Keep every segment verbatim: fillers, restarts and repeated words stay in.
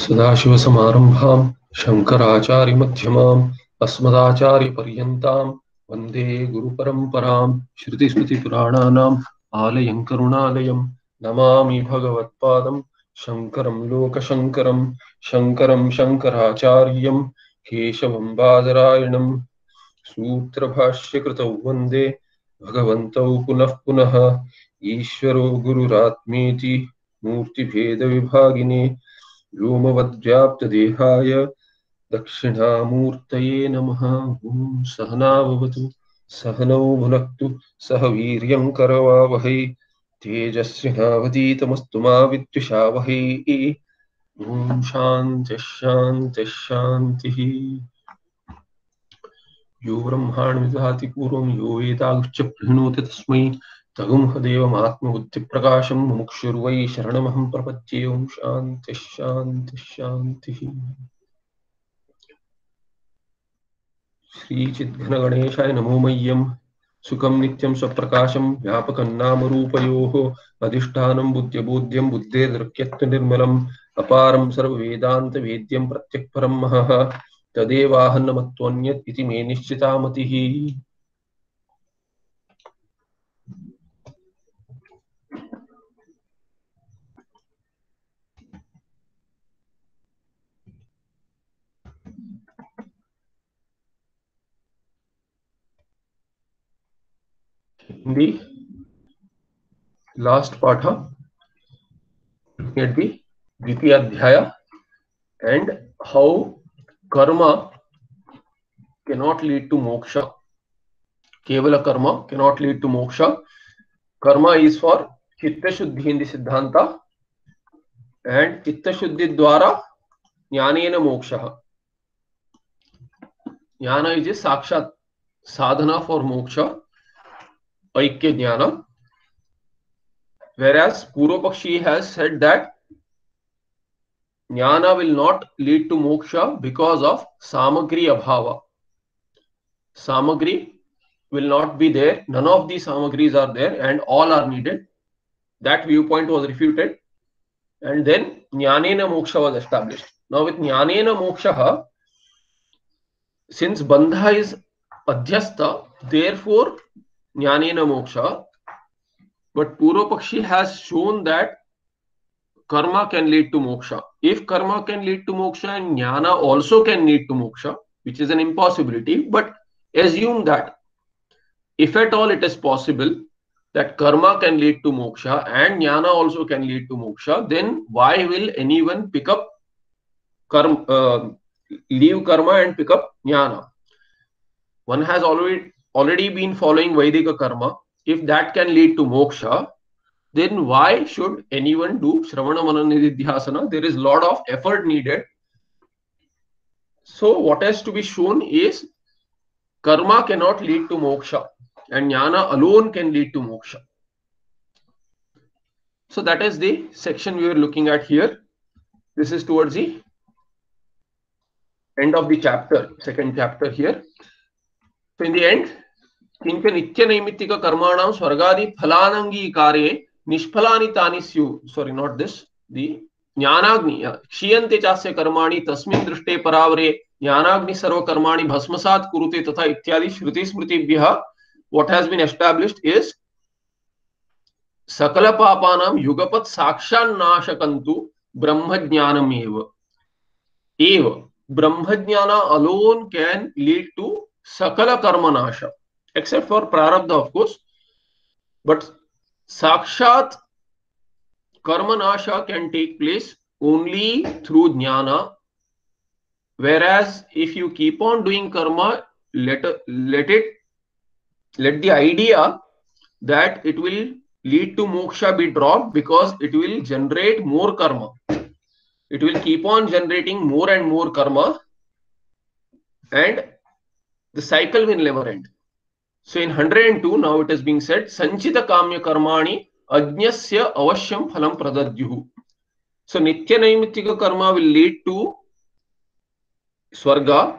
सदाशिवसमारम्भां शङ्कराचार्यमध्यमाम् अस्मदाचार्यपर्यन्तां वन्दे गुरुपरम्परां श्रुतिस्मृतिपुराणानाम् आलयं करुणालयं नमामि भगवत्पादं शङ्करं लोकशङ्करं शङ्करं शङ्कराचार्यं केशवं बादरायणं सूत्रभाष्यकृतौ वन्दे भगवन्तौ पुनः पुनः ईश्वरो गुरुरात्मेति मूर्तिभेदविभागिने व्योमवद्व्याप्तदेहाय दक्षिणामूर्तये नमः। ॐ सहना भवतु सहनौ भुनक्तु सह वीर्यं करवावहै तेजस्विनावधीतमस्तु मा विद्विषावहै। ॐ शान्तिः शान्तिः शान्तिः। यो ब्रह्माण्डं विदधाति पूर्वं यो वेदागुच्च प्रणोति तस्मै तगुंहदेवमात्मबुद्धिप्रकाशं मुमुक्षुर्वै शरणमहं प्रपद्ये। ओं शान्तिः शान्तिः शान्तिः। श्रीचिद्घनगणेशाय नमो मह्यं सुखं नित्यं स्वप्रकाशं व्यापकं नामरूपयोः अधिष्ठानं बुद्ध्यबोध्यं बुद्धेर्दृक्यत्वनिर्मलम् अपारं सर्ववेदान्तवेद्यं प्रत्यक्परं महः तदेवाहन्नमत्वन्यत् इति मे निश्चिता मतिः। In the last part, looking at the Dvitiya Adhyaya and how karma cannot lead to moksha. Kevala karma cannot lead to moksha. Karma is for chitta shuddhi in the Siddhanta, and chitta shuddhi dwara jnanena moksha. Jnana is a sakshat sadhana for moksha, aikya jnana. Whereas Purvapakshi has said that jnana will not lead to moksha because of samagri abhava. Samagri will not be there. None of these samagris are there and all are needed. That viewpoint was refuted. And then jnanena moksha was established. Now with jnanena moksha, since bandha is adhyastha, therefore jnanena moksha. But Purvapakshi has shown that karma can lead to moksha. If karma can lead to moksha and jnana also can lead to moksha, which is an impossibility, but assume that if at all it is possible that karma can lead to moksha and jnana also can lead to moksha, then why will anyone pick up karma, uh, leave karma and pick up jnana? One has already already been following Vaidika karma. If that can lead to moksha, then why should anyone do Shravana Manana Nididhyasana? There is a lot of effort needed. So what has to be shown is karma cannot lead to moksha and jnana alone can lead to moksha. So that is the section we are looking at here. This is towards the end of the chapter, second chapter here. So in the end, किंच नित्य नैमित्तिक कर्माणां स्वर्गादि फलानंगीकारे निष्फलानि तानि स्युः. Sorry, not this. The ज्ञानाग्नि क्षीयन्ते चास्य कर्माणि तस्मिन् दृष्टे परावरे ज्ञानाग्नि सर्व कर्माणि भस्मसात् कुरुते तथा इत्यादि श्रुति स्मृतिभ्यः. What has been established is सकल पापानां युगपत् साक्षान्नाशकन्तु ब्रह्मज्ञानम् एव. एव ब्रह्मज्ञान alone can lead to सकल Karmanasha, except for prarabdha, of course. But sakshat karmanasha can take place only through jnana. Whereas if you keep on doing karma, let, let it, let the idea that it will lead to moksha be dropped, because it will generate more karma. It will keep on generating more and more karma, and the cycle will never end. So in one hundred two, now it is being said, Sanchita Kamya Karmani Ajnasya Avashyam Phalam Pradadyuhu. So Nitya Naimittika Karma will lead to Swarga,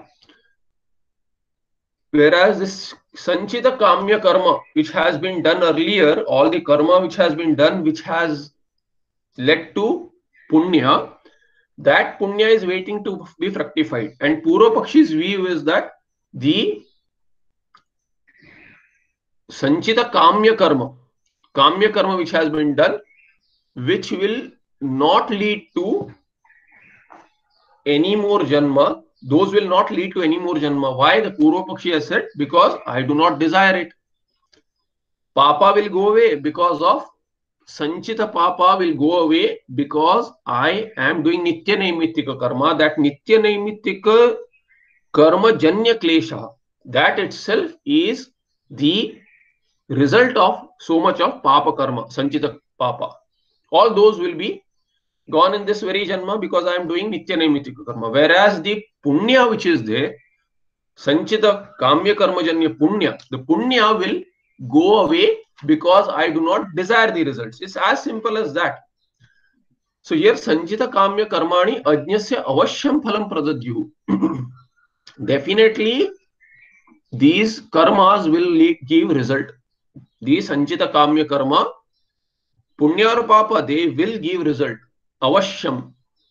whereas this Sanchita Kamya Karma, which has been done earlier, all the karma which has been done, which has led to Punya, that punya is waiting to be fructified. And Purva Pakshi's view is that the Sanchita Kamya Karma, Kamya Karma which has been done, which will not lead to any more Janma, those will not lead to any more Janma. Why? The Purva Pakshi has said, because I do not desire it. Papa will go away because of Sanchita Papa will go away because I am doing Nitya Naimittika Karma. That Nitya Naimittika Karma Janya Klesha, that itself is the result of so much of Papa Karma, Sanchita Papa. All those will be gone in this very Janma because I am doing Nitya Naimittika Karma. Whereas the Punya which is there, Sanchita Kamya Karma Janya Punya, the Punya will go away because I do not desire the results. It's as simple as that. So here Sanchita Kamya Karmani Ajnasya Avashyam Phalam Pradadyu. Definitely these karmas will give result. These Sanchita Kamya Karma, Punya or Papa, they will give result. Avashyam.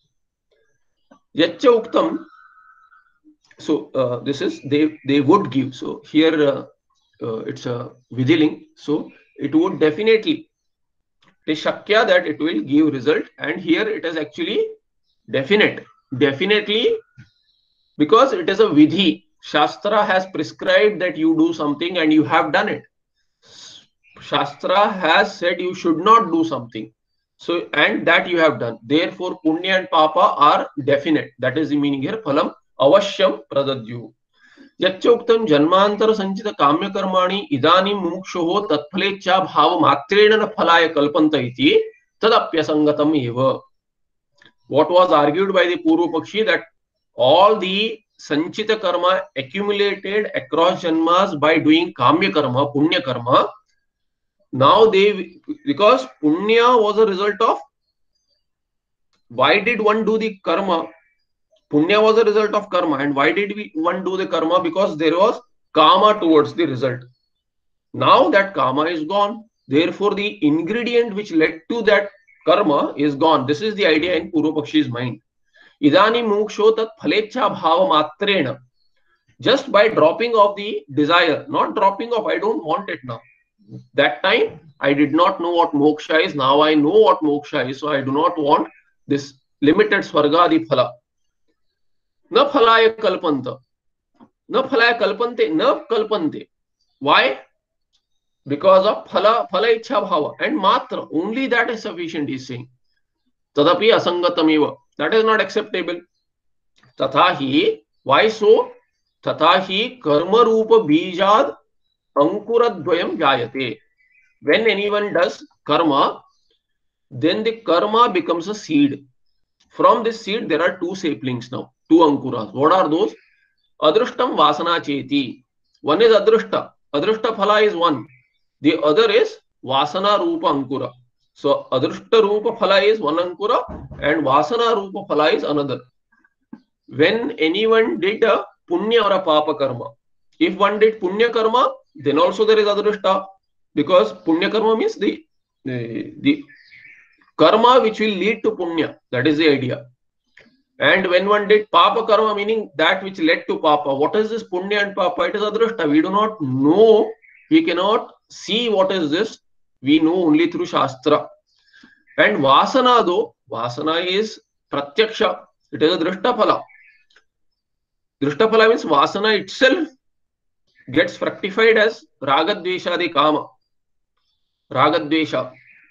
Yacha Uktam. So uh, this is they they would give. So here uh, uh, it's a Vidiling. So it would definitely, it is Shakya that it will give result, and here it is actually definite. Definitely, because it is a Vidhi. Shastra has prescribed that you do something and you have done it. Shastra has said you should not do something. So, and that you have done. Therefore, Punya and Papa are definite. That is the meaning here. Phalam Avashyam Pradadyu. Yachoktam Janmantar Sanchita Kamya Karmani Idanim Mukshoho Tatphalecha Bhava Matrena Phalaya Kalpanta iti Tadapyasangatam eva. What was argued by the Purva Pakshi, that all the Sanchita Karma accumulated across Janmas by doing Kamya Karma, Punya Karma, now they, because Punya was a result of, why did one do the Karma? Punya was a result of karma. And why did we one do the karma? Because there was karma towards the result. Now that karma is gone. Therefore, the ingredient which led to that karma is gone. This is the idea in Purva Pakshi's mind. Idani muksho tat phalecha bhava matrena. Just by dropping off the desire, not dropping off, I don't want it now. That time, I did not know what moksha is. Now I know what moksha is. So I do not want this limited swargadi phala. Na phalaya kalpanta. Na phalaya kalpante. Na kalpante. Why? Because of phala, phala ichha bhava. And matra. Only that is sufficient, he is saying. Tadapi asangatameva. That is not acceptable. Tathahi. Why so? Tathahi karma rupa bijad ankuradvayam jayate. When anyone does karma, then the karma becomes a seed. From this seed, there are two saplings now. Two ankuras. What are those? Adrushtam vasana cheti. One is adrushta. Adrushta phala is one. The other is vasana rupa ankura. So adrushta rupa phala is one ankura and vasana rupa phala is another. When anyone did a punya or a papa karma, if one did punya karma, then also there is adrushta, because punya karma means the, the, the karma which will lead to punya. That is the idea. And when one did papa karma, meaning that which led to papa, what is this punya and papa? It is adrushta. We do not know. We cannot see what is this. We know only through Shastra. And vasana though, vasana is pratyaksha. It is a drishta phala. Drishta phala means vasana itself gets fructified as ragadvesha the kama. Ragadvesha.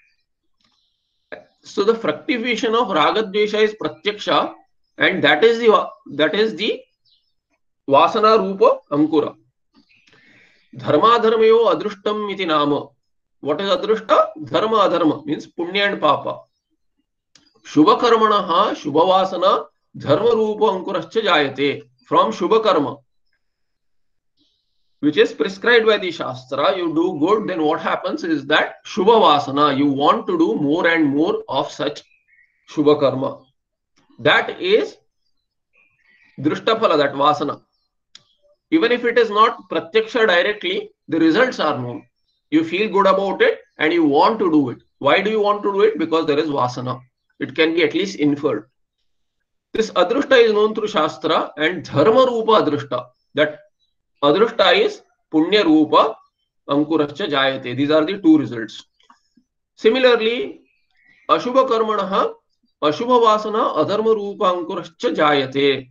So the fructification of ragadvesha is pratyaksha, and that is the that is the vasana rupa ankura. Dharma dharmayo adrushtam iti nama. What is adrushta? Dharma adharma means punya and papa. Shubha karmanaha shubha vasana dharma rupa ankurascha jayate. From shubha karma, which is prescribed by the Shastra, you do good, then what happens is that shubha vasana, you want to do more and more of such shubha karma. That is drishtaphala, that vasana. Even if it is not pratyaksha directly, the results are known. You feel good about it and you want to do it. Why do you want to do it? Because there is vasana. It can be at least inferred. This adrushta is known through Shastra, and dharma rupa adrushta. That adrushta is punya rupa ankurascha jayate. These are the two results. Similarly, ashubha karmanaha ashubha vasana adharma rupa ankurascha jayate.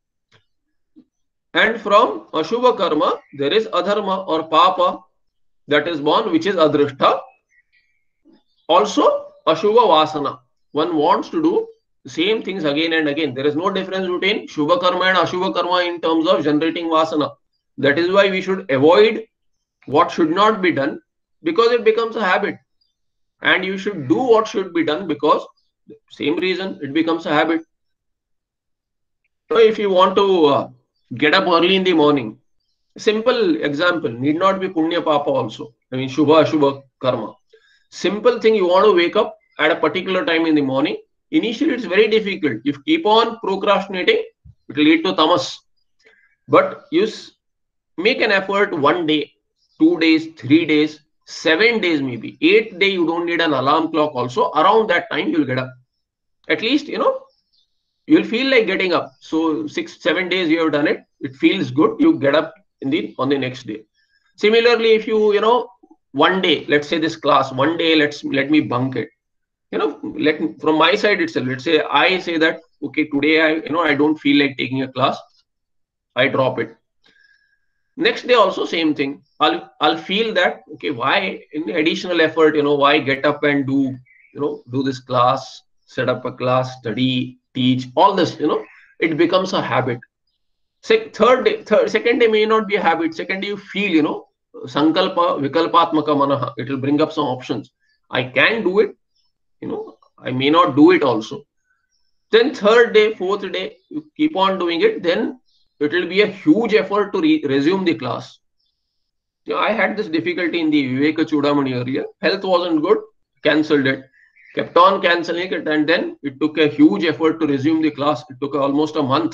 And from ashubha karma, there is adharma or papa that is born, which is adrushta. Also, ashubha vasana. One wants to do same things again and again. There is no difference between shubha karma and ashubha karma in terms of generating vasana. That is why we should avoid what should not be done, because it becomes a habit. And you should do what should be done because same reason it becomes a habit. So if you want to uh, get up early in the morning, simple example, need not be punya papa also. I mean shubha ashubha karma. Simple thing, you want to wake up at a particular time in the morning. Initially, it's very difficult. If you keep on procrastinating, it will lead to tamas. But you make an effort one day, two days, three days, seven days maybe. Eighth day, you don't need an alarm clock also. Around that time, you'll get up. At least, you know, you'll feel like getting up. So six, seven days you have done it. It feels good. You get up in the on the next day. Similarly, if you, you know, one day, let's say this class, one day, let's let me bunk it. You know, let me, from my side itself, let's say I say that, okay, today I, you know, I don't feel like taking a class. I drop it. Next day also same thing. I'll, I'll feel that, okay, why in the additional effort, you know, why get up and do, you know, do this class, set up a class, study, teach, all this, you know, it becomes a habit. Se third day, third, second day may not be a habit. Second day you feel, you know, sankalpa, vikalpatmaka manaha, it will bring up some options. I can do it. You know, I may not do it also. Then third day, fourth day, you keep on doing it, then it will be a huge effort to re resume the class. You know, I had this difficulty in the Viveka Chudamani earlier. Health wasn't good, cancelled it. Kept on cancelling it, and then it took a huge effort to resume the class. It took almost a month.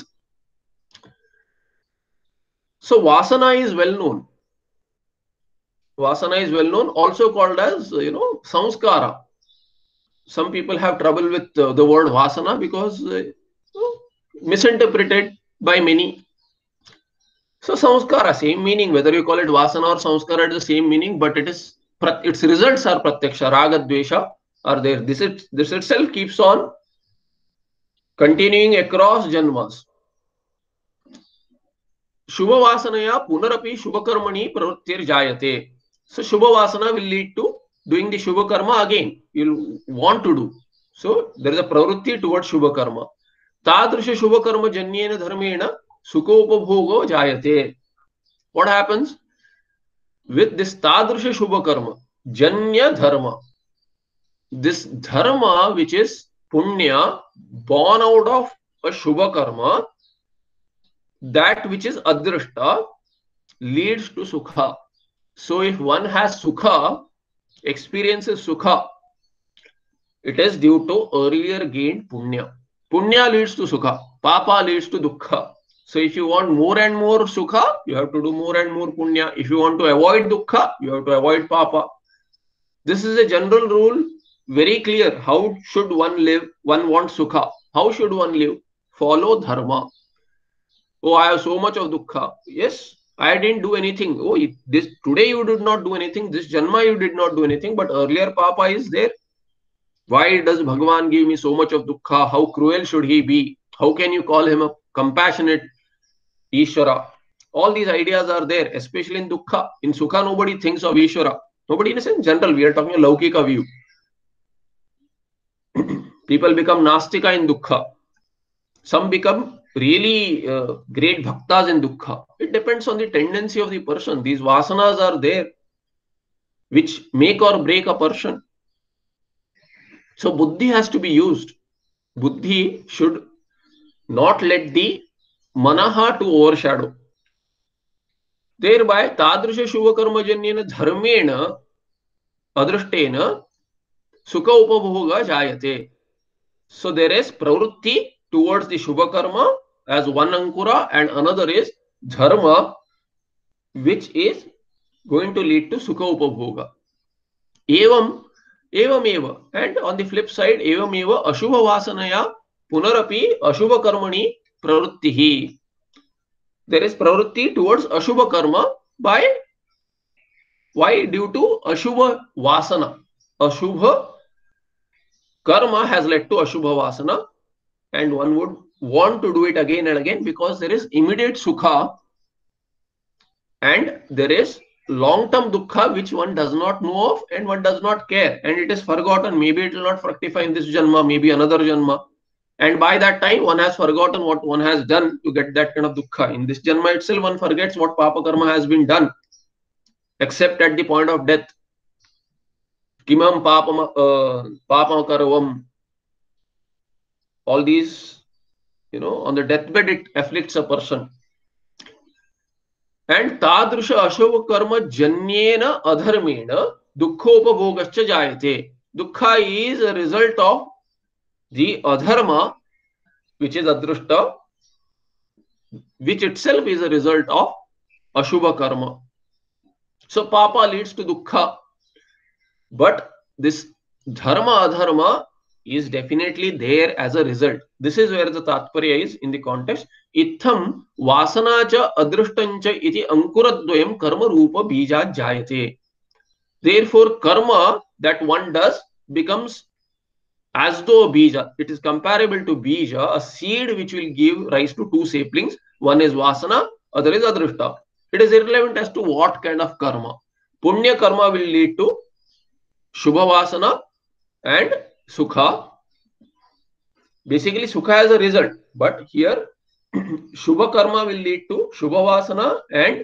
So Vasana is well known. Vasana is well known, also called as, you know, Samskara. Some people have trouble with uh, the word Vasana because uh, misinterpreted by many. So Samskara, same meaning, whether you call it Vasana or Samskara, it is the same meaning, but it is, its results are Pratyaksha, Raga, Dvesha are there. This, is, this itself keeps on continuing across Janmas. Shubha Vasanaya Punarapi Shubha Karmani Pravrittir Jayate. So Shubha Vasana will lead to doing the Shubha Karma again. You'll want to do. So there is a pravritti towards Shubha Karma. Tadrisha Shubha Karma Janyena Dharmena Sukhopabhogo Jayate. What happens? With this Tadrisha Shubha Karma, Janya Dharma, this Dharma which is Punya, born out of a Shubha Karma, that which is Adrishta, leads to Sukha. So if one has Sukha, experiences Sukha, it is due to earlier gained Punya. Punya leads to Sukha. Papa leads to Dukkha. So if you want more and more Sukha, you have to do more and more Punya. If you want to avoid Dukkha, you have to avoid Papa. This is a general rule, very clear. How should one live? One wants Sukha. How should one live? Follow Dharma. Oh, I have so much of Dukkha. Yes, I didn't do anything. Oh, this today you did not do anything. This Janma you did not do anything. But earlier Papa is there. Why does Bhagavan give me so much of Dukkha? How cruel should he be? How can you call him a compassionate Ishvara? All these ideas are there, especially in Dukkha. In Sukha, nobody thinks of Ishvara. Nobody in a sense, general. We are talking a Laukika view. People become Nastika in Dukkha. Some become really uh, great bhaktas in Dukkha. It depends on the tendency of the person. These vasanas are there, which make or break a person. So buddhi has to be used. Buddhi should not let the manaha to overshadow. Thereby, tadrisha shubha karma janyena dharmena adrishtena sukha upabhoga jayate. So there is pravritti towards the shubha karma as one ankura, and another is dharma, which is going to lead to sukha upabhoga. Evam, evam eva. And on the flip side, evam eva ashubha vasanaya punarapi ashubha karmani pravrittihi. There is pravritti towards ashubha karma by why? Due to ashubha vasana. Ashubha karma has led to ashubha vasana, and one would want to do it again and again because there is immediate sukha and there is long-term dukkha which one does not know of and one does not care, and it is forgotten. Maybe it will not fructify in this janma, maybe another janma, and by that time one has forgotten what one has done to get that kind of dukkha. In this janma itself one forgets what papa karma has been done, except at the point of death. Kimam papam uh, papam karavam. All these, you know, on the deathbed it afflicts a person. And tadrusha ashubha karma janyena adharmena dukkopabhogascha jayate. Dukkha is a result of the adharma, which is adrushta, which itself is a result of ashubha karma. So papa leads to dukkha, but this dharma adharma is definitely there as a result. This is where the tatparya is in the context. Itham vasana cha adrushtancha iti ankuradvayam karma rupa bija jayate. Therefore, karma that one does becomes as though a bija. It is comparable to bija, a seed which will give rise to two saplings. One is vasana, other is adrushta. It is irrelevant as to what kind of karma. Punya karma will lead to shubha vasana and sukha. Basically, sukha as a result, but here shubha karma will lead to shubha vasana and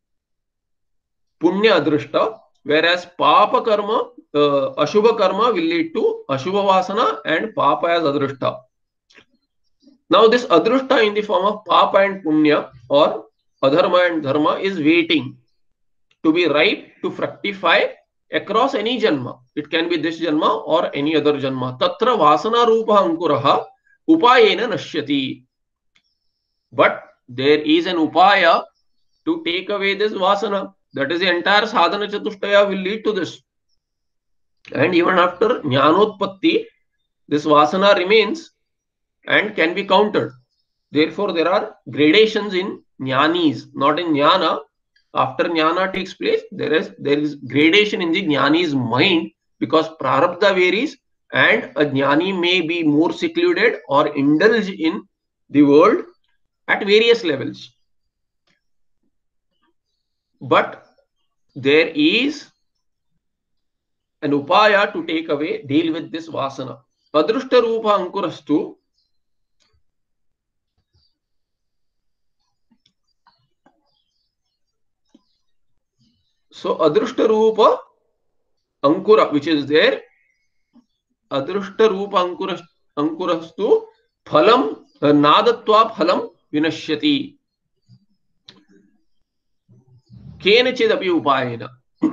punya adrushta, whereas papa karma, uh, ashubha karma will lead to ashubha vasana and papa as adrushta. Now this adrushta in the form of papa and punya or adharma and dharma is waiting to be ripe to fructify across any janma. It can be this janma or any other janma. Tatra vasana rupa ankuraha upayena nashyati. But there is an upaya to take away this vasana. That is the entire sadhana chatushtaya will lead to this. And even after jnanotpatti, this vasana remains and can be countered. Therefore, there are gradations in jnanis, not in jnana. After jnana takes place, there is there is gradation in the jnani's mind because prarabdha varies and a jnani may be more secluded or indulge in the world at various levels. But there is an upaya to take away, deal with this vasana. Adrushta rupa ankurastu. So adrushta rupa ankura, which is there, adrushta rupa ankuras, ankurastu phalam nadatva phalam vinashyati. Kenachidapi upayena.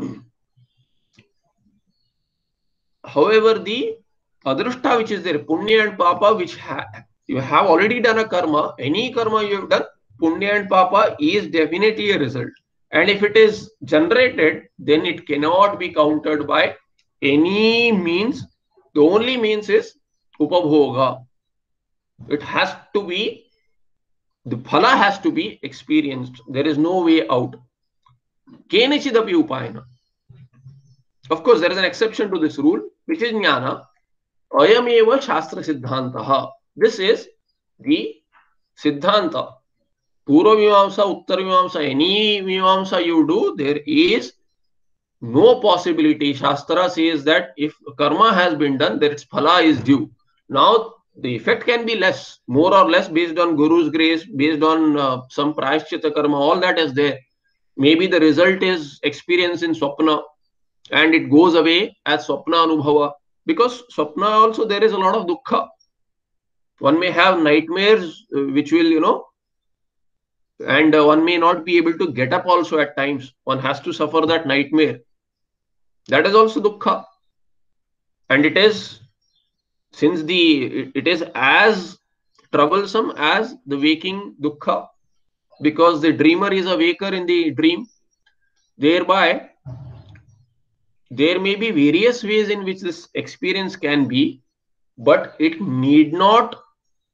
However, the adrushta which is there, punya and papa, which ha you have already done a karma, any karma you have done, punya and papa is definitely a result. And if it is generated, then it cannot be countered by any means. The only means is upabhoga. It has to be, the phala has to be experienced. There is no way out. Kenichidapi upayana. Of course, there is an exception to this rule, which is jnana. Ayameva shastra siddhantaha. This is the siddhanta. Purva Mimamsa, Uttara Mimamsa, any Mimamsa you do, there is no possibility. Shastra says that if karma has been done, then its phala is due. Now, the effect can be less, more or less based on Guru's grace, based on uh, some prayashchita karma, all that is there. Maybe the result is experience in swapna and it goes away as swapna anubhava. Because swapna also there is a lot of dukkha. One may have nightmares uh, which will, you know, and uh, one may not be able to get up also at times. One has to suffer that nightmare. That is also dukkha. And it is, since the, it, it is as troublesome as the waking dukkha. Because the dreamer is a waker in the dream. Thereby, there may be various ways in which this experience can be, but it need not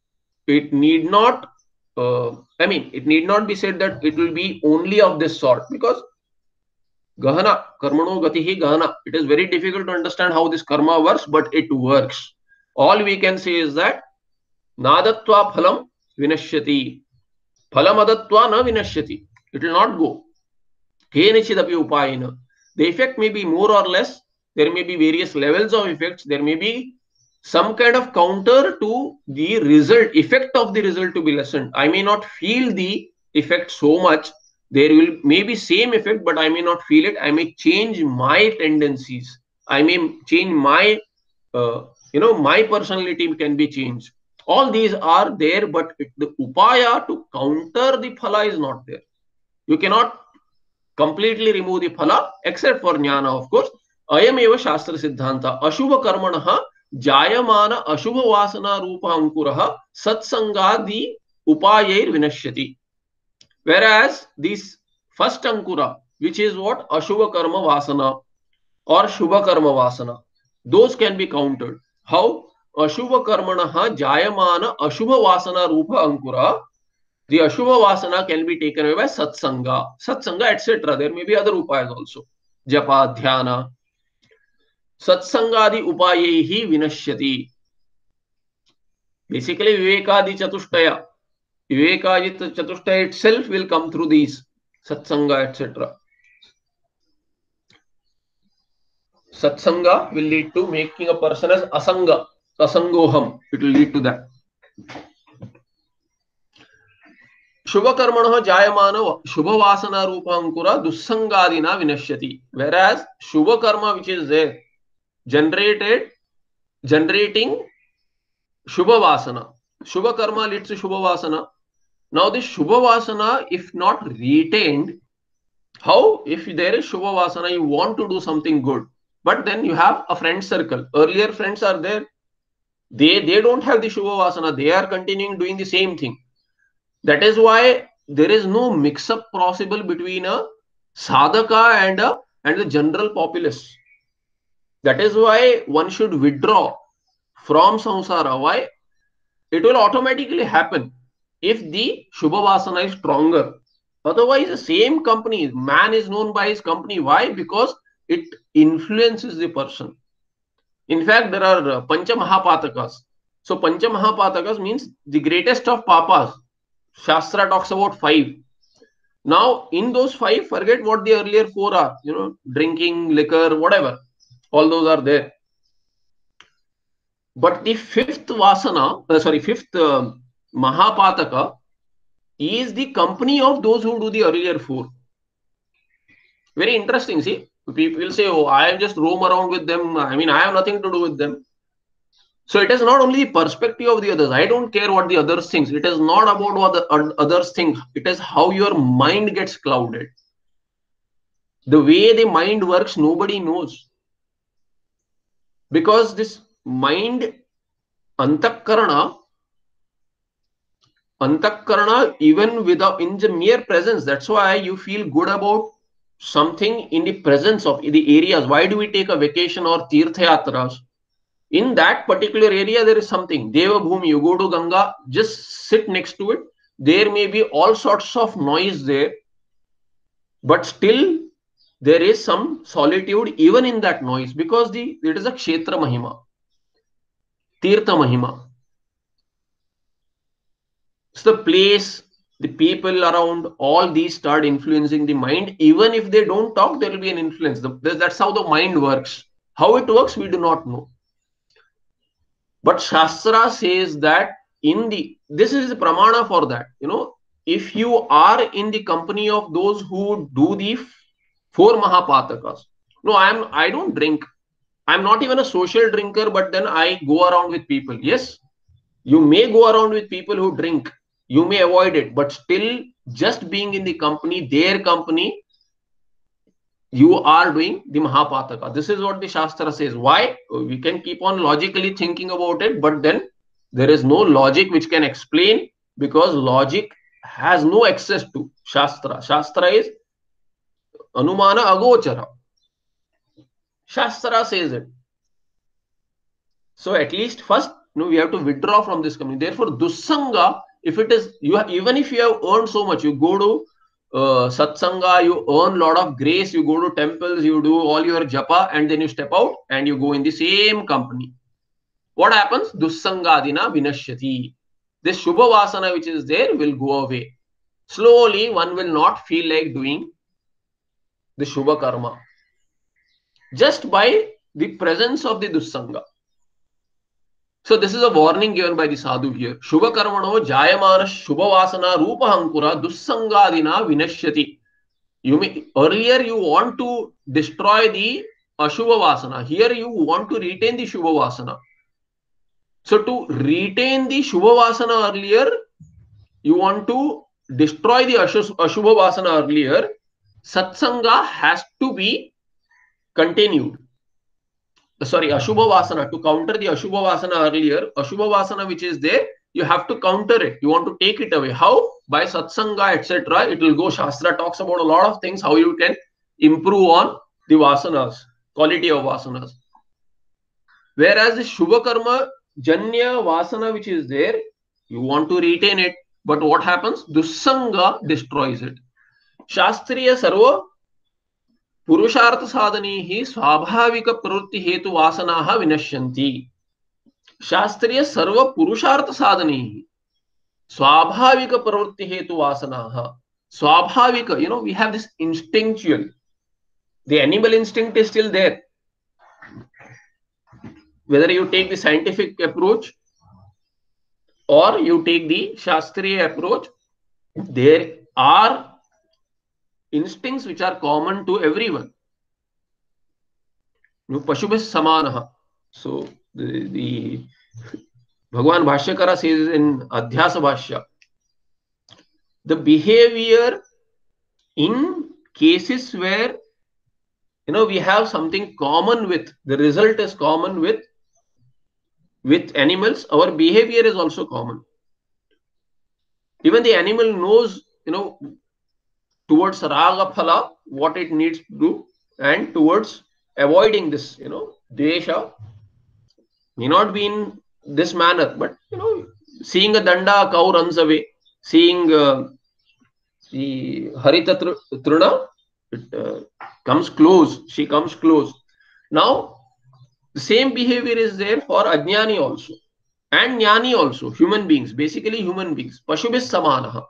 it need not, uh, I mean, it need not be said that it will be only of this sort, because Gahana, Karmano Gatihi Gahana, it is very difficult to understand how this karma works, but it works. All we can say is that Nadatva Phalam Vinashyati. Phalamadhatva na vinashyati. It will not go. Kenichidapi upayena. The effect may be more or less. There may be various levels of effects. There may be some kind of counter to the result, effect of the result to be lessened. I may not feel the effect so much. There will maybe same effect, but I may not feel it. I may change my tendencies. I may change my, uh, you know, my personality can be changed. All these are there, but it, the upaya to counter the phala is not there. You cannot completely remove the phala except for jnana, of course. Ayam eva shastra siddhanta ashubha karmanaha jayamana ashubha vasana rupa ankuraha satsangadi upayair vinashyati. Whereas this first ankura, which is what? Ashubha karma vasana or shubha karma vasana, those can be countered. How? Ashubha karmanaha jayamana ashubha vasana rupa ankura. The ashubha vasana can be taken away by satsanga, satsanga, et cetera. There may be other upayas also. Japa, dhyana. Satsangadi upayehi vinashyati. Basically, vivekadi chatushtaya. Vivekadi chatushtaya itself will come through these satsanga, et cetera. Satsanga will lead to making a person as asanga, asangoham. It will lead to that. Shubha karmana jayamana shubha vasana rupa ankura dussangadina vinashyati. Whereas shubha karma, which is there, generated, generating shubha vasana. Shubha karma leads to shubha vasana. Now this shubha vasana, if not retained, how? If there is shubha vasana, you want to do something good, but then you have a friend circle. Earlier friends are there. They, they don't have the shubha vasana. They are continuing doing the same thing. That is why there is no mix-up possible between a sadhaka and a and the general populace. That is why one should withdraw from samsara. Why? It will automatically happen if the shubha vasana is stronger. Otherwise, the same company, man is known by his company. Why? Because it influences the person. In fact, there are uh, Pancha Mahapatakas. So Pancha Mahapatakas means the greatest of papas. Shastra talks about five. Now, in those five, forget what the earlier four are. You know, drinking, liquor, whatever. All those are there. But the fifth vasana, uh, sorry, fifth uh, Mahapataka is the company of those who do the earlier four. Very interesting. See, people will say, oh, I just roam around with them. I mean, I have nothing to do with them. So it is not only the perspective of the others. I don't care what the others think. It is not about what the others think. It is how your mind gets clouded. The way the mind works, nobody knows. Because this mind, antakarana, antakarana, even without in the mere presence, that's why you feel good about something in the presence of the areas. Why do we take a vacation or tirtha yatras? In that particular area, there is something. Deva Bhumi, you go to Ganga, just sit next to it. There may be all sorts of noise there, but still there is some solitude even in that noise, because the it is a Kshetra Mahima, Tirtha Mahima. So the place, the people around, all these start influencing the mind. Even if they don't talk, there will be an influence. That's how the mind works. How it works, we do not know. But Shastra says that in the, this is the pramana for that. You know, if you are in the company of those who do the four Mahapatakas. No, I am, I don't drink. I'm not even a social drinker, but then I go around with people. Yes, you may go around with people who drink. You may avoid it, but still just being in the company, their company, you are doing the Mahapataka. This is what the Shastra says. Why? We can keep on logically thinking about it, but then there is no logic which can explain, because logic has no access to Shastra. Shastra is Anumana Agochara. Shastra says it. So at least first know, we have to withdraw from this company. Therefore, dussanga, if it is, you have, even if you have earned so much, you go to uh, satsanga, you earn lot of grace, you go to temples, you do all your japa, and then you step out and you go in the same company. What happens? Dussangadina vinashyati. This shubha vasana which is there will go away. Slowly, one will not feel like doing the shubha karma just by the presence of the dussanga. So this is a warning given by the sadhu here. Shubha karmano jayamana shubha vasana rupa hankura dussangadina vinashyati. You may, earlier you want to destroy the ashubha vasana. Here you want to retain the shubha vasana. So to retain the shubha vasana earlier, you want to destroy the ashubha vasana earlier, satsanga has to be continued. Sorry, ashubha vasana, to counter the ashubha vasana earlier, ashubha vasana which is there, you have to counter it. You want to take it away. How? By satsanga, et cetera. It will go. Shastra talks about a lot of things, how you can improve on the vasanas, quality of vasanas. Whereas the shubha karma, janya vasana which is there, you want to retain it. But what happens? Dussanga destroys it. Shastriya sarva purushartha sadhanihi swabhavika pravritti hetu vasanaha vinashyanti. Shastriya sarva purushartha sadhanihi swabhavika pravritti hetu vasanaha. Swabhavika, you know, we have this instinctual. The animal instinct is still there. Whether you take the scientific approach or you take the Shastriya approach, there are instincts which are common to everyone. Pashubhis samanaha. So the, the Bhagavan Bhashyakara says in Adhyasa Bhashya, the behavior in cases where, you know, we have something common with, the result is common with with animals, our behavior is also common. Even the animal knows, you know, towards raga phala, what it needs to do, and towards avoiding this, you know, dvesha, may not be in this manner, but, you know, seeing a danda, a cow runs away. Seeing uh, the harita truna, it uh, comes close, she comes close. Now, the same behavior is there for ajnani also and jnani also, human beings, basically human beings. Pashubhis samanaha.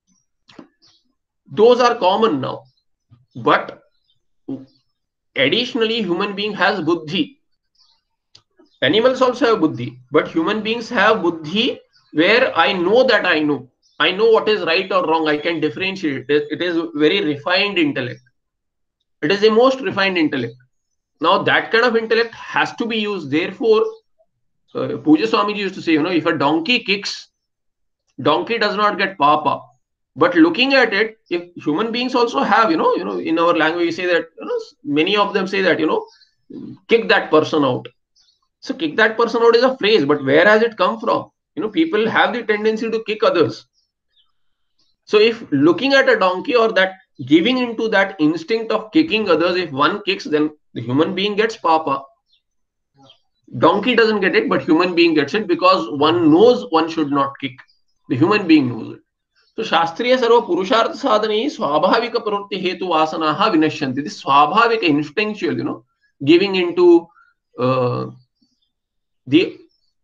Those are common now. But additionally, human being has buddhi. Animals also have buddhi, but human beings have buddhi where I know that I know. I know what is right or wrong. I can differentiate it. It is very refined intellect. It is the most refined intellect. Now, that kind of intellect has to be used. Therefore, uh, Puja Swamiji used to say, you know, if a donkey kicks, donkey does not get papa. But looking at it, if human beings also have, you know, you know, in our language, we say that, you know, many of them say that, you know, kick that person out. So, kick that person out is a phrase, but where has it come from? You know, people have the tendency to kick others. So, if looking at a donkey or that giving into that instinct of kicking others, if one kicks, then the human being gets papa. Donkey doesn't get it, but human being gets it because one knows one should not kick. The human being knows it. So, Shastriya sarva purushartha sadhani swabhavika pravritti hetu vasanaha vinashyanti. This swabhavika, instinctual, you know, giving into uh, the,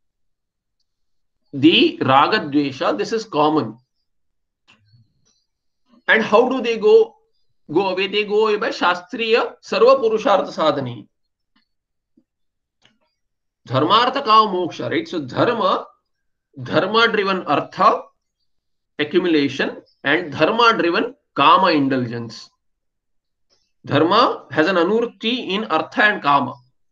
the raga dvesha, this is common. And how do they go go away? They go away by Shastriya sarva purushartha sadhani. Dharmartha kama moksha, right? So dharma, dharma driven artha, accumulation, and dharma driven kama, indulgence. Dharma has an anurti in artha and kama.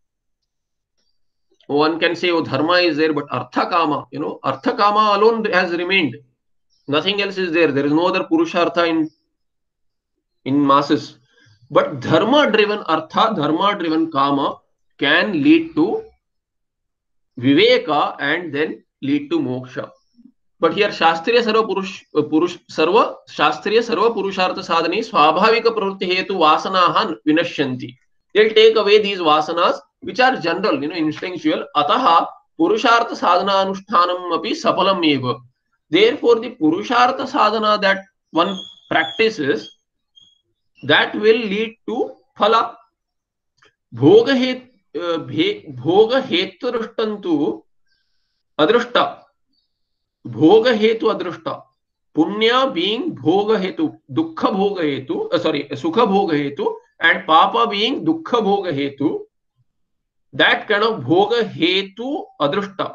One can say, oh, dharma is there, but artha kama, you know, artha kama alone has remained. Nothing else is there. There is no other purushartha in, in masses. But dharma-driven artha, dharma-driven kama can lead to viveka and then lead to moksha. But here, Shastriya sarva purush, uh, purush sarva, Shastriya sarva purushartha sadhani swabhavika pravritti hetu vasanahan vinashyanti. They'll take away these vasanas, which are general, you know, instinctual. Ataha purushartha sadhana anushtanam api sapalam eva. Therefore, the purushartha sadhana that one practices, that will lead to phala. Bhoga het uh, bhoga heturshtantu adrushta. Bhoga hetu adrushta. Punya being bhoga hetu, dukkha bhoga hetu, uh, sorry, sukha bhoga hetu, and papa being dukkha bhoga hetu. That kind of bhoga hetu adrushta.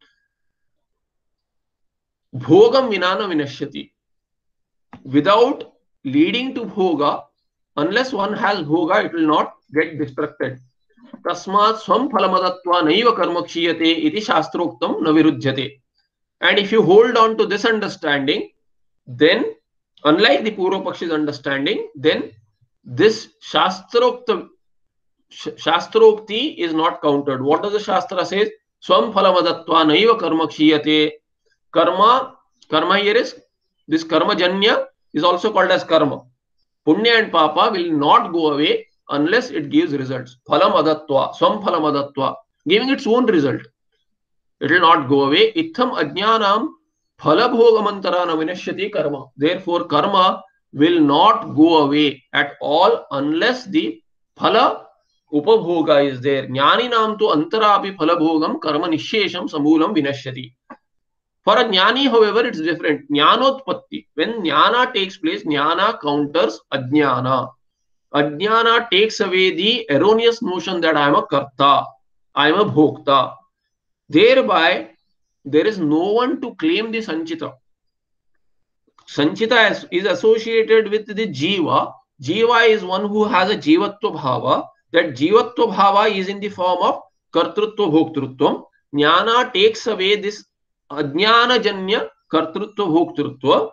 Bhogam vinana vinashyati. Without leading to bhoga, unless one has bhoga, it will not get destructed. Tasmat swam phalamadhatva naiva karma kshiyate iti shastroktam na virujyate. And if you hold on to this understanding, then unlike the Purva Pakshi's understanding, then this shastrokta shastrokti is not counted. What does the shastra say? Swam phalamadhatva naiva karma kshiyate. Karma, karma here is, this karma janya is also called as karma. Punya and papa will not go away unless it gives results. Phalamadhatva, swam phalamadhatva, giving its own result. It will not go away. Itham ajnanam phalabhogamantarana vinashyati karma. Therefore, karma will not go away at all unless the phala upabhoga is there. Jnaninam tu antarapi phalabhogam karma nishesham samulam vinashyati. For a jnani, however, it's different. Jnanotpatti. When jnana takes place, jnana counters ajnana. Ajnana takes away the erroneous notion that I am a karta, I am a bhokta. Thereby, there is no one to claim the sanchita. Sanchita is associated with the jiva. Jiva is one who has a jivatva bhava. That jivatva bhava is in the form of kartrutva bhoktrutvam. Jnana takes away this ajnana janya kartrutva bhoktrutva.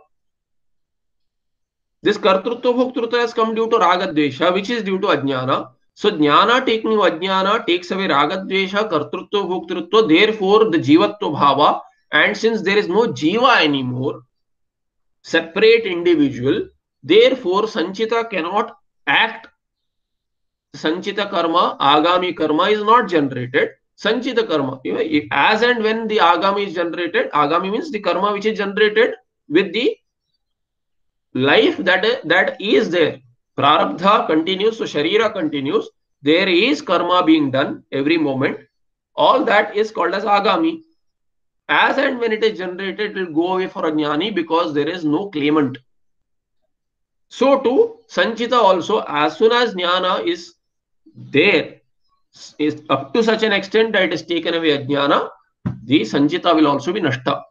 This kartrutva bhoktrutva has come due to ragadvesha, which is due to ajnana. So jnana taking ajnana takes away ragadvesha, kartrutva bhoktrutva. Therefore, the jivatva bhava, and since there is no jiva anymore, separate individual, therefore sanchita cannot act. Sanchita karma, agami karma is not generated. Sanchita karma, as and when the agami is generated, agami means the karma which is generated with the life that, that is there. Prarabdha continues, so Sharira continues. There is karma being done every moment. All that is called as agami. As and when it is generated, it will go away for a jnani because there is no claimant. So too, sanchita also, as soon as jnana is there, is up to such an extent that it is taken away ajnana, the sanchita will also be nashta.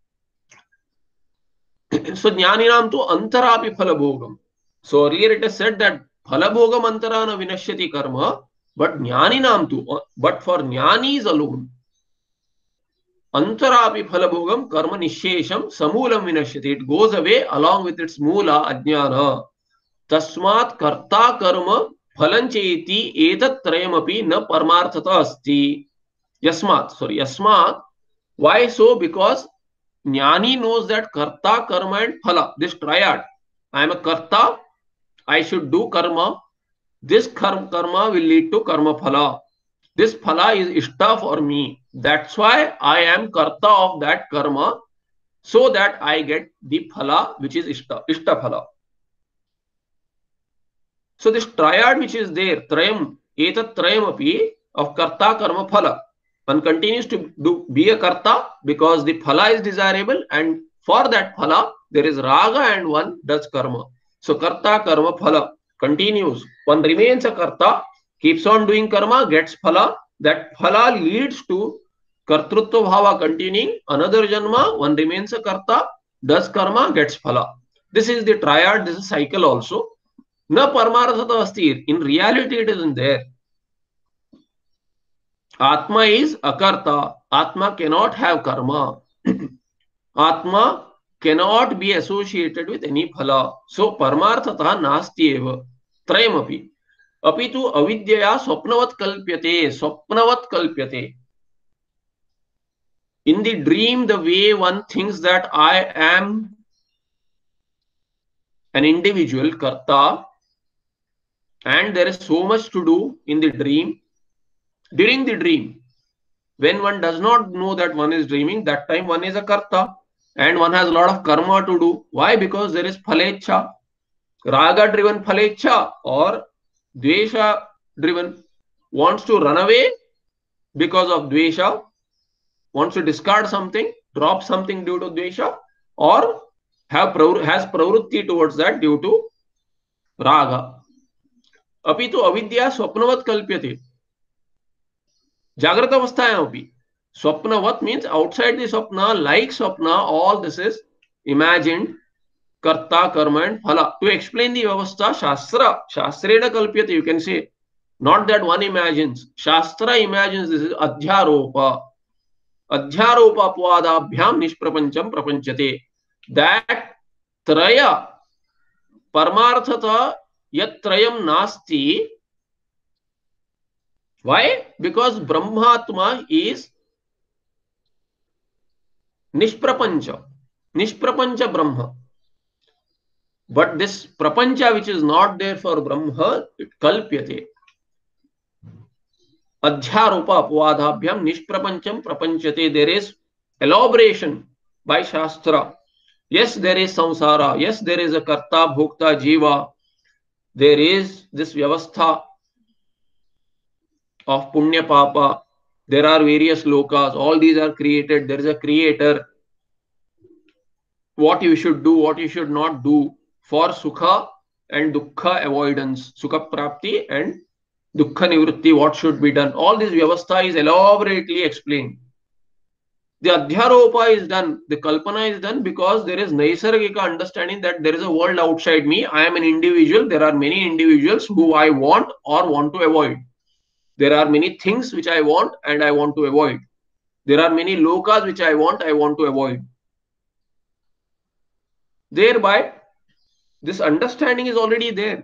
So jnaninam tu antarapi phalabhogam. So earlier it is said that phalabhogam antarana vinashyati karma, but jnaninam tu, but for jnanis alone, antarapi phalabhogam karma nishesham samulam vinashyati. It goes away along with its mula ajnana. Tasmat karta karma phalancheti etat trayamapi na parmarthata asti. Yasmat, sorry, yasmat. Why so? Because jnani knows that karta, karma and phala, this triad. I am a karta, I should do karma. This karma will lead to karma phala. This phala is ishta for me. That's why I am karta of that karma, so that I get the phala which is ishta, ishta phala. So this triad which is there, trayam, etat trayam api, of karta, karma, phala. One continues to do, be a karta because the phala is desirable, and for that phala there is raga and one does karma. So karta, karma, phala continues. One remains a karta, keeps on doing karma, gets phala. That phala leads to kartrutva bhava continuing. Another janma, one remains a karta, does karma, gets phala. This is the triad, this is cycle also. Na parmarthata asti. In reality, it isn't there. Atma is akarta. Atma cannot have karma. Atma cannot be associated with any phala. So parmarthata nasti eva. Trayamapi. Apitu avidyaya swapnavat kalpyate. Swapnavat kalpyate. In the dream, the way one thinks that I am an individual karta, and there is so much to do in the dream. During the dream, When one does not know that one is dreaming, that time one is a karta and one has a lot of karma to do. Why? Because there is phalecha, raga driven phalecha or dvesha driven, wants to run away because of dvesha, wants to discard something, drop something due to dvesha, or have has pravrutti towards that due to raga. अपि तु अविद्या स्वप्नवत् कल्प्यते जागृत अवस्थायाम् अपि. Swapnavat means outside the swapna, like swapna, all this is imagined, karta, karma and phala. To explain the vyavastha, shastra, shastrena kalpyate, you can say. Not that one imagines. Shastra imagines this is adhyaropa. Adhyaropa apvadabhyam nishprapancham prapanchate. That traya, parmarthata, yat trayam nasti. Why? Because Brahmatma is Nishprapancha, Nishprapancha Brahma. But this Prapancha which is not there for Brahma, it kalpyate. Adhyaropa apvadabhyam Nishprapancham prapanchate. There is elaboration by Shastra. Yes, there is samsara. Yes, there is a karta, bhokta, jiva. There is this vyavastha of punya papa. There are various lokas. All these are created. There is a creator. What you should do, what you should not do for sukha and dukkha avoidance, sukha prapti and dukkha nivritti, what should be done. All this vyavastha is elaborately explained. The adhyaropa is done, the kalpana is done because there is naisargika understanding that there is a world outside me. I am an individual. There are many individuals who I want or want to avoid. There are many things which I want and I want to avoid. There are many lokas which I want, I want to avoid. Thereby, this understanding is already there,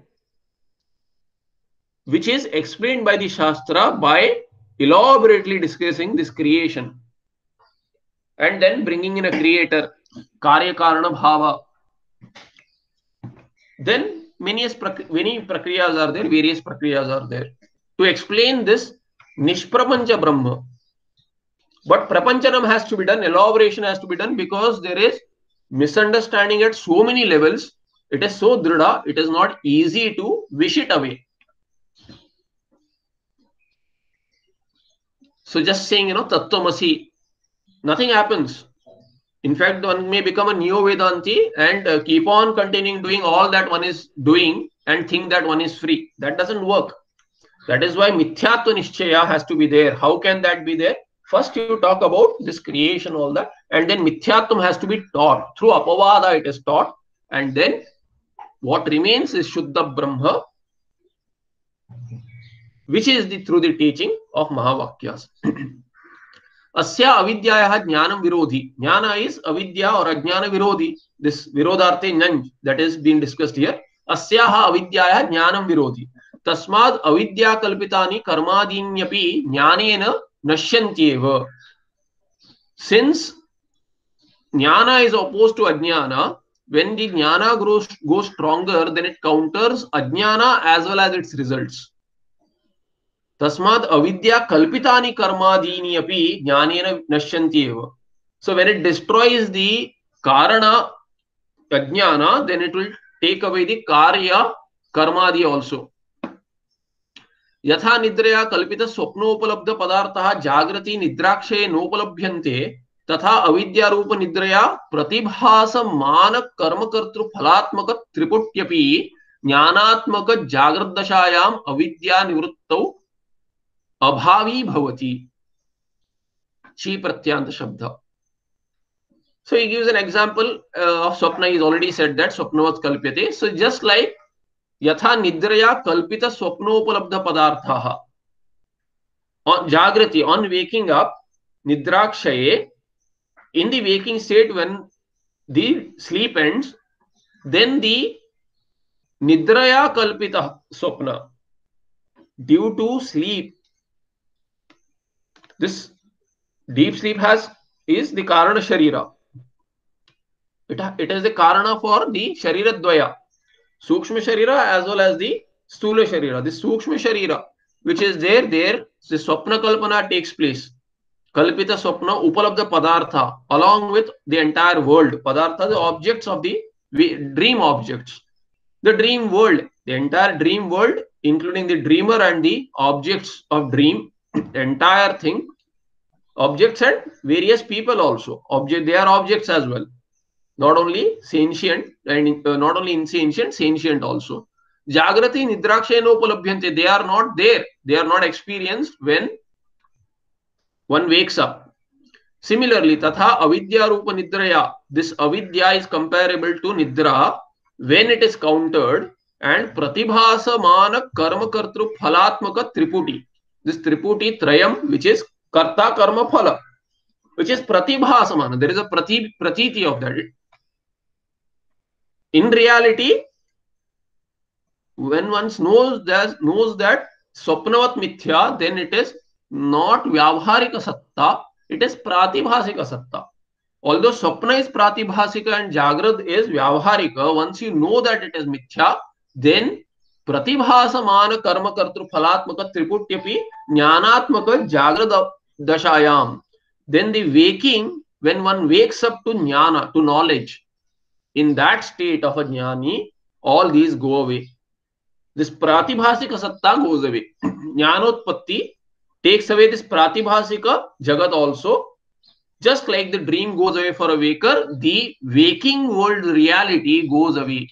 which is explained by the Shastra by elaborately discussing this creation and then bringing in a creator, Karya Karana Bhava. Then many, many prakriyas are there, various prakriyas are there. To explain this Nishprapancha Brahma. But Prapanchanam has to be done, elaboration has to be done because there is misunderstanding at so many levels. It is so dhrida, it is not easy to wish it away. So just saying, you know, Tattvamasi, nothing happens. In fact, one may become a Neo-Vedanti and uh, keep on continuing doing all that one is doing and think that one is free. That doesn't work. That is why Mithyatva Nishchaya has to be there. How can that be there? First you talk about this creation, all that, and then Mithyatvam has to be taught. Through Apavada it is taught, and then what remains is Shuddha Brahma, which is the through the teaching of Mahavakyas. Asya avidyayaha jnanam virodhi. Jnana is avidya or ajnana virodhi. This virodharte nyanj that is being discussed here. Asyaha avidyayaha jnanam virodhi. Tasmad avidya kalpitani karmadinyapi jnanena nashyantyeva. Since jnana is opposed to ajnana, when the jnana grows, goes stronger, then it counters ajnana as well as its results. Tasmad avidya kalpitani karmadini api jnanena nashyantyeva. So when it destroys the karana ajnana, then it will take away the karya karmadi also. यथा निद्रया कल्पित स्वप्नोपलब्ध पदार्थः जागृति निद्राक्षये नोपलभ्यन्ते तथा अविद्या रूप निद्रया प्रतिभास मान कर्मकर्तृ फलात्मक त्रिपुट्यपि ज्ञानात्मक जागृत दशायां अविद्या निवृत्तौ अभावी भवति. ची प्रत्यांत शब्द. So he gives an example uh, of swapna. He's already said that swapnavat kalpyate. So just like यथा निद्रया कल्पित स्वप्नोपलब्ध पदार्थाः on jagrati, on waking up, nidrakshaye, in the waking state when the sleep ends, then the nidraya kalpita swapna, due to sleep, this deep sleep has is the karana sharira. It, it is the karana for the sharira dvaya. Sukshma Sharira as well as the Stula Sharira. The Sukshma Sharira, which is there, there, the Swapna Kalpana takes place. kalpita swapna upalabdha padartha along with the entire world. Padartha, the objects of the dream objects, the dream world, the entire dream world including the dreamer and the objects of dream, entire thing, objects and various people also, object, they are objects as well, not only sentient and uh, not only insentient, sentient also. Jagrati nidrakshena upalabhyante, they are not there, they are not experienced when one wakes up. Similarly, tatha avidya rupa nidraya, this avidya is comparable to nidra when it is countered, and pratibhasamana karma kartru phalatmaka triputi, this triputi trayam, which is karta karma phala, which is pratibhasamana, there is a prati pratiti of that. In reality, when one knows that knows that swapnavat mithya, then it is not vyavharika satta, it is pratibhasika satta. Although swapna is pratibhasika and jagrad is vyavharika, once you know that it is mithya, then pratibhasamana karma kartru phalatmaka triputyapi jnanatmaka jagrad dashayam, then the waking, when one wakes up to jnana, to knowledge, in that state of a jnani, all these go away. This pratibhasika satta goes away. Jnanotpatti takes away this pratibhasika jagat also. Just like the dream goes away for a waker, the waking world reality goes away.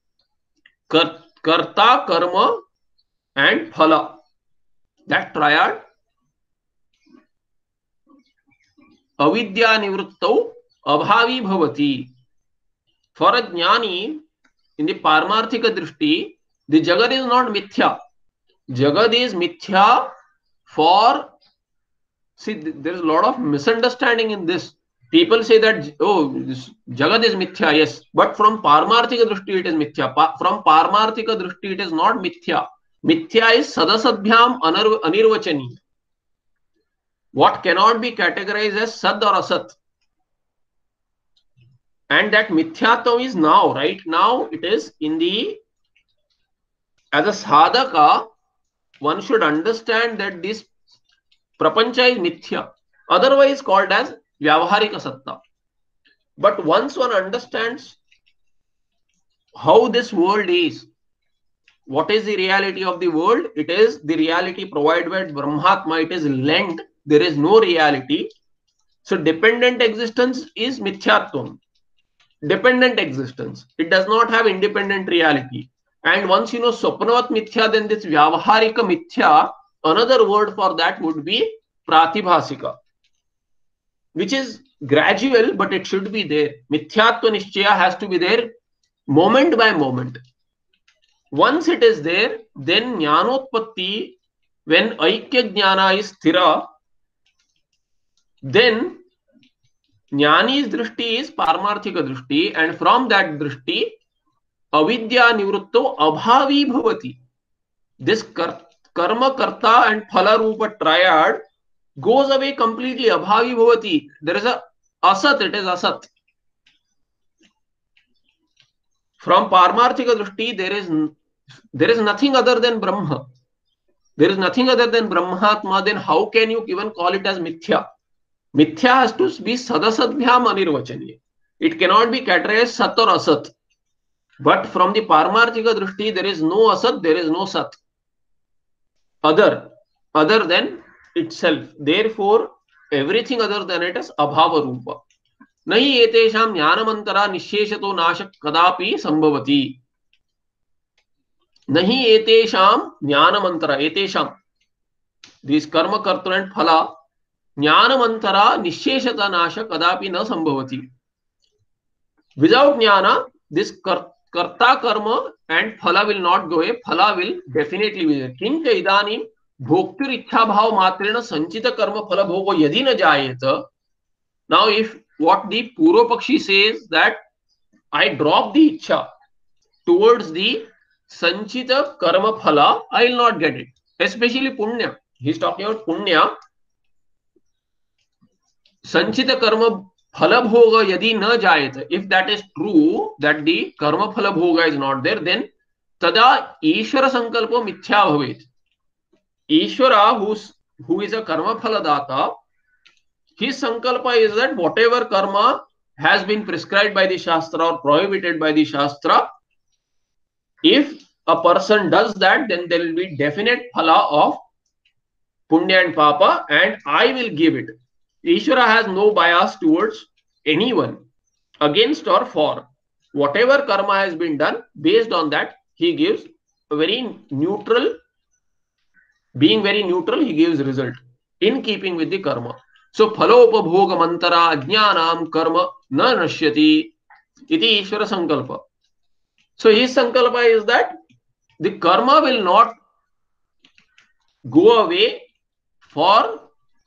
Karta, karma and phala, that triad, avidya nivruttau abhavi bhavati. For a jnani, in the parmarthika drishti, the jagad is not mithya. Jagad is mithya for, see, there is a lot of misunderstanding in this. People say that, oh, this jagad is mithya, yes, but from parmarthika drishti it is mithya. Pa from parmarthika drishti it is not mithya. Mithya is sadasadbhyam anirvachani. What cannot be categorized as sad or asat. And that mithyatvam is now, right now, it is in the, as a sadhaka, one should understand that this prapancha is mithya, otherwise called as vyavaharika satta. But once one understands how this world is, what is the reality of the world, it is the reality provided by Brahmatma, it is lent, there is no reality. So dependent existence is mithyatvam. Dependent existence, it does not have independent reality. And once you know swapnavat mithya, then this vyavaharika mithya, another word for that would be pratibhasika, which is gradual, but it should be there. Mithyatva nishchaya has to be there moment by moment. Once it is there, then jnanotpatti, when aikya jnana is sthira, then Jnani's drishti is parmarthika drishti, and from that drishti, avidya nivrutto abhavi bhavati. This kar karma karta and phala rupa triad goes away completely. Abhavi bhavati. There is a asat, it is asat. From parmarthika drishti, there is there is nothing other than Brahma. There is nothing other than Brahmatma. Then how can you even call it as mithya? Mithya has to be sadasadbhyam anirvachaniya. It cannot be categorized sat or asat. But from the parmarthika drishti, there is no asat, there is no sat. Other, other than itself. Therefore, everything other than it is abhava rupa. Nahi etesham jnanamantara nisheshato nashak kadapi sambhavati. Nahi etesham jnanamantara, etesham. These karma, karta and phala, jnanamantara nisheshata nasha kadapi na sambhavati. Without jnana, this karta, karma and phala will not go away. Phala will definitely be there. Kincha idanim bhoktir ichha bhav matrena sanchita karma phala bhogo yadi na jayeta. Now, if what the Purva Pakshi says that I drop the ichha towards the sanchita karma phala, I will not get it. Especially punya. He is talking about punya. Sanchita karma phala bhoga yadi na jayeta. If that is true, that the karma phala bhoga is not there, then tada Ishvara sankalpa mithya bhavet. Ishvara, who's, who is a karma phala data, His sankalpa is that whatever karma has been prescribed by the Shastra or prohibited by the Shastra, if a person does that, then there will be definite phala of punya and papa, and I will give it. Ishvara has no bias towards anyone, against or for. Whatever karma has been done, based on that, he gives a very neutral, being very neutral, he gives result in keeping with the karma. So, phalopabhoga mantara ajnanam karma na nashyati iti Ishvara sankalpa. So, his sankalpa is that the karma will not go away for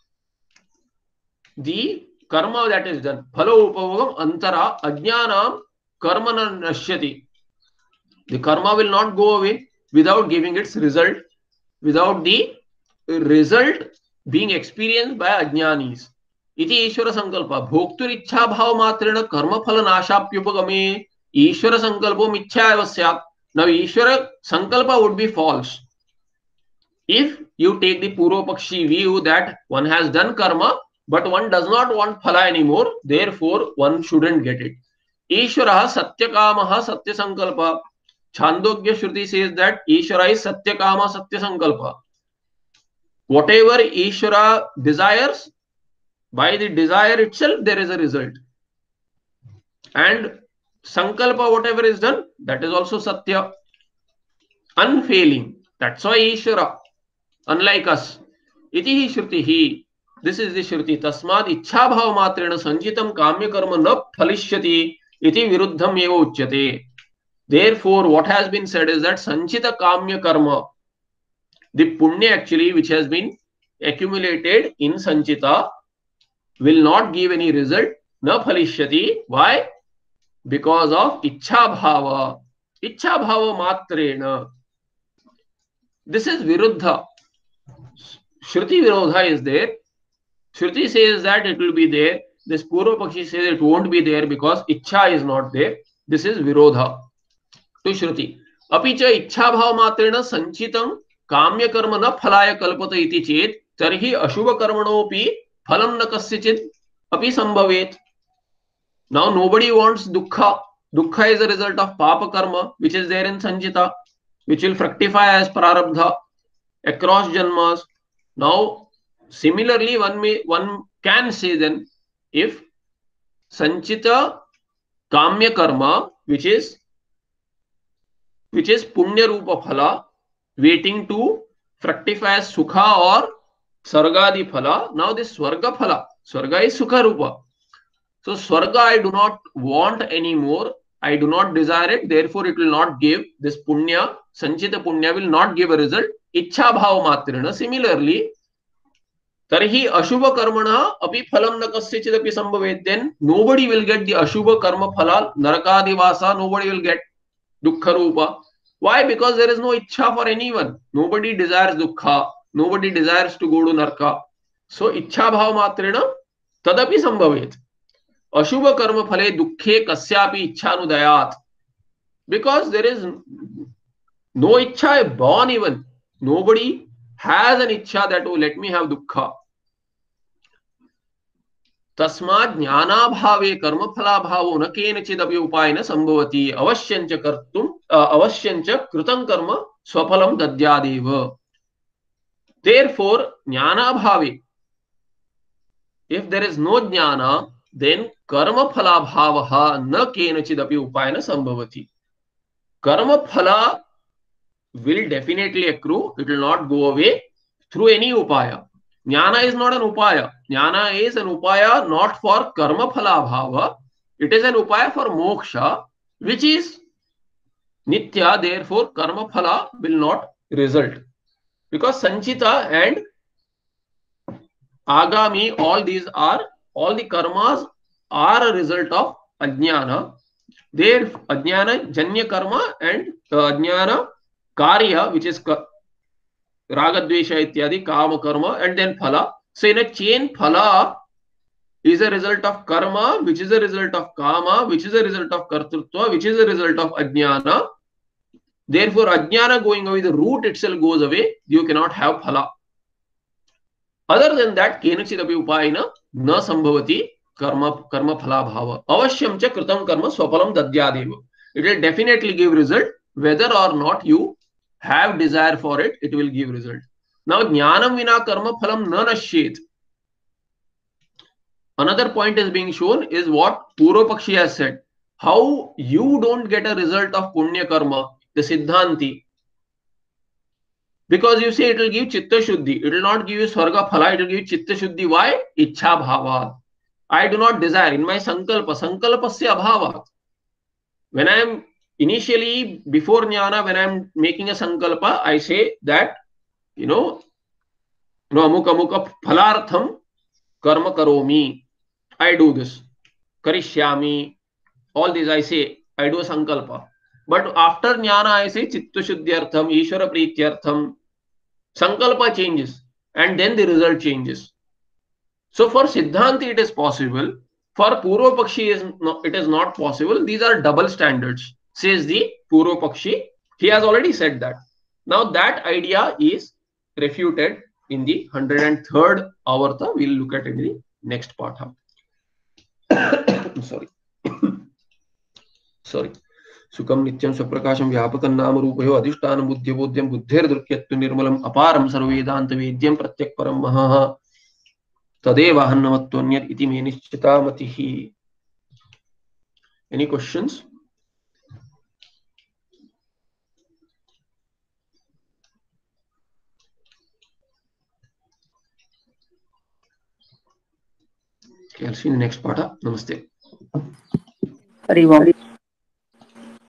the karma that is done. Phalopabhogam antara ajnanam karma na nashyati. The karma will not go away without giving its result, without the result being experienced by ajnanis. Iti Ishvara sankalpa. Bhoktur ichha bhav matrena karma phala nashapyupagame Ishvara sankalpo michya eva syat. Now Ishvara sankalpa would be false if you take the Purva Pakshi view that one has done karma but one does not want phala anymore, therefore one shouldn't get it. Ishvara satyakamaha satya sankalpa. Chandogya Shruti says that Ishvara is satyakama satya sankalpa. Whatever Ishvara desires, by the desire itself there is a result. And sankalpa, whatever is done, that is also satya, unfailing. That's why Ishvara, unlike us. Iti Shrutihi. This is the Shruti. Tasmad ichha bhav matrena sanjitam kamya karma na phalishyati iti viruddham eva uchyate. Therefore, what has been said is that sanchita kamya karma, the punya actually which has been accumulated in sanchita, will not give any result. Na phalishyati. Why? Because of ichha bhava. Ichha bhava matrena. This is viruddha. Shruti virodha is there. Shruti says that it will be there. This Purva Pakshi says it won't be there because ichha is not there. This is virodha to Shruti. Apicha ichha bhav matrena sanchitam kamya karma na phalaya kalpata iti chet tarhi ashubha karmanopi phalam na kasyachit api sambhavet. Now nobody wants dukkha. Dukkha is a result of papa karma which is there in sanchita, which will fructify as prarabdha across janmas. Now similarly one may one can say then, if sanchita kamya karma which is which is punya rupa phala waiting to fructify as sukha or sargadi phala, now this swarga phala, swarga is sukha rupa. So swarga I do not want anymore, I do not desire it, therefore it will not give this punya, sanchita punya will not give a result. Ichha bhava matrena. Similarly, tarhi ashubha karmana api phalam na kasyachit api sambhavet. Then nobody will get the ashubha karma phala, narakadivasa, nobody will get dukkha rupa. Why? Because there is no ichha for anyone. Nobody desires dukkha. Nobody desires to go to narka. So ichha bhava matrena tadapi sambhavet. Ashubha karma phale dukkhe kasyapi ichhanudayat. Because there is no ichha born even. Nobody has an ichha that, oh, let me have dukkha. Tasmad jnana bhave karma phala bhavo na kenachidaphi upayena sambhavati avashyancha kartum avashyancha kritam karma swaphalam dadyadeva. Therefore, jnana bhave, if there is no jnana, then karma phala bhavaha na kenachidaphi upayena sambhavati. Karma phala will definitely accrue, it will not go away through any upaya. Jnana is not an upaya. Jnana is an upaya not for karma phala bhava. It is an upaya for moksha, which is nitya. Therefore, karma phala will not result. Because sanchita and agami, all these are, all the karmas are a result of ajnana. There, ajnana janya karma and uh, ajnana karya, which is ragadvesha ityadi, kama karma, and then phala. So in a chain, phala is a result of karma, which is a result of kama, which is a result of kartrutva, which is a result of ajnana. Therefore, ajnana going away, the root itself goes away, you cannot have phala. Other than that, kenachidapi upayena न संभवति कर्म कर्म फलाभाव अवश्यं च कृतं कर्म स्वफलं दद्यादेव. It will definitely give result whether or not you have desire for it. It will give result. Now jnanam vina karma phalam na nashyet. Another point is being shown is what Purva Pakshi has said. How you don't get a result of punya karma, the Siddhanti. Because you say it will give chitta shuddhi. It will not give you swarga phala, it will give chitta shuddhi. Why? Ichha bhava. I do not desire in my sankalpa. Sankalpasya abhavat. When I am initially before jnana, when I am making a sankalpa, I say that, you know, you know, amuk amuk phalartham karma karomi. I do this. Karishyami. All these I say. I do a sankalpa. But after jnana, I say chitta shuddhyartham, ishvara prityartham. Sankalpa changes. And then the result changes. So for Siddhanti, it is possible. For Purva Pakshi, is not, it is not possible. These are double standards, says the Purva Pakshi. He has already said that. Now that idea is refuted in the one hundred third Avarta. We'll look at in the next part. Sorry. Sorry. सुखम नित्यं स्वप्रकाशं व्यापकं नाम रूपयो अधिष्ठानं बुद्धिबोध्यं बुद्धेर्दृक्यत्व निर्मलम् अपारं सर्ववेदान्त वेद्यं प्रत्यक्परं महः तदेवाहन्नमत्वन्यत् इति मे निश्चिता मतिः. Any questions? Okay, I'll see you in the next part. Namaste. Hari Om.